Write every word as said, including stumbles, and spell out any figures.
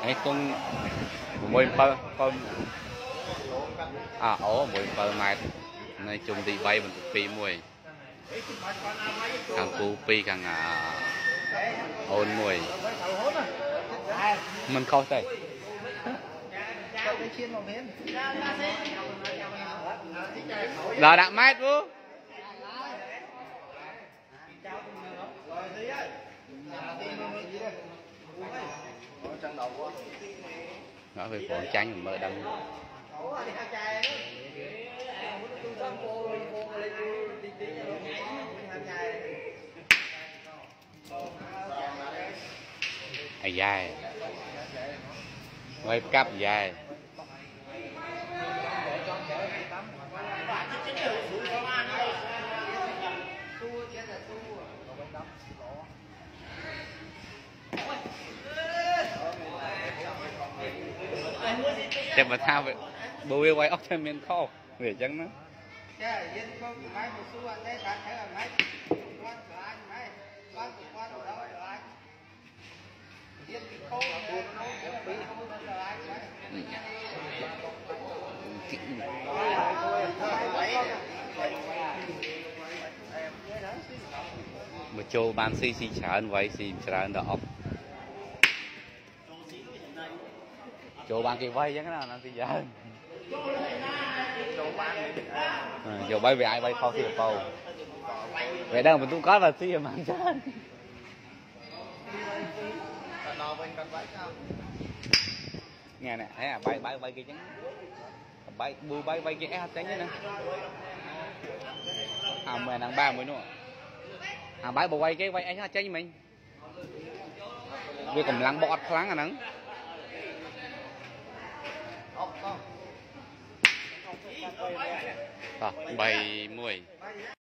ấy con mùi bơ con à ố mùi bơ mai này chung thì vay mình pi mùi càng cú pi càng à ôn mùi mình khó tay là đạm mát vô nói về còn tránh mơ đâm ai dài quay cắp dàiแต่มาท่าไปบริเวณไว้ออกเทมเมนข้อเหนื่อยจังนะมาโจบานซีซีฉาอันไว้ซีฉาอันดอกchỗ bạn kia vay chứ cái nào làm gì vậy chỗ bay về ai bay kho thì kho vậy đâu mình cũng có là xí mà chứ nghe nè thấy à bay bay bay kia trắng bay bùi bay bay kia trắng chứ nè à mười năm ba mươi nữa à bay bộ bay cái bay ấy trắng mình vì còn lăng bọt lăng à nắng à, bảy mươi